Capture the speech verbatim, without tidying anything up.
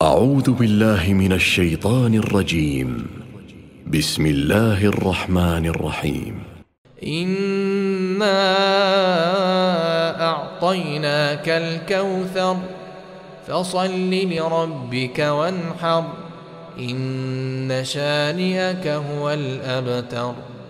أعوذ بالله من الشيطان الرجيم. بسم الله الرحمن الرحيم. إنا أعطيناك الكوثر فصل لربك وانحر إن شانئك هو الأبتر.